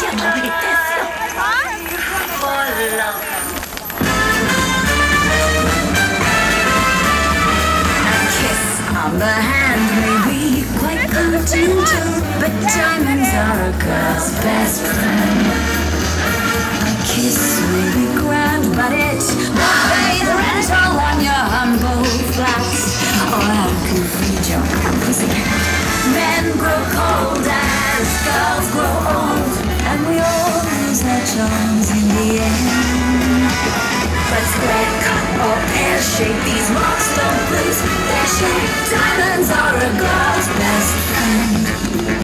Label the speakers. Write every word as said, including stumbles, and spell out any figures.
Speaker 1: On the hand may be quite continental, but diamonds are a girl's best friend. A kiss may be grand, but it won't pay the rental on your humble flats, or how can feed your pussy cat. Men grow cold as girls grow old, and we all lose our charms in the end. But square cut or pear shape, these marks don't lose their shape. Diamonds are a girl's best friend.